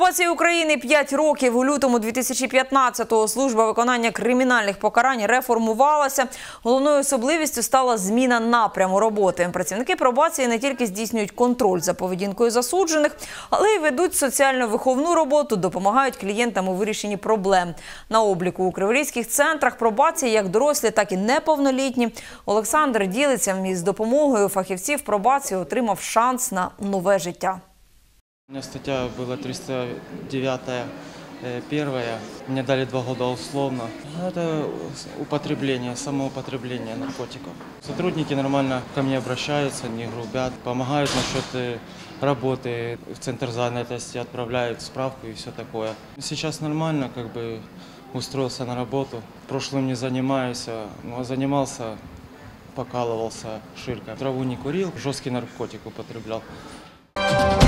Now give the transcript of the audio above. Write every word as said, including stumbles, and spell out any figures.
Пробації України п'ять років. У лютому дві тисячі п'ятнадцятого служба виконання кримінальних покарань реформувалася. Головною особливістю стала зміна напряму роботи. Працівники пробації не тільки здійснюють контроль за поведінкою засуджених, але й ведуть соціально-виховну роботу, допомагають клієнтам у вирішенні проблем. На обліку у криворізьких центрах пробації як дорослі, так і неповнолітні. Олександр ділиться, із допомогою фахівців пробації отримав шанс на нове життя. У меня статья была триста девятая, первая. Мне дали два года условно. Это употребление, самоупотребление наркотиков. Сотрудники нормально ко мне обращаются, не грубят, помогают насчет работы. В центр занятости отправляют справку и все такое. Сейчас нормально, как бы устроился на работу. Прошлым не занимаюсь, но занимался, покалывался ширкой. Траву не курил, жесткий наркотик употреблял.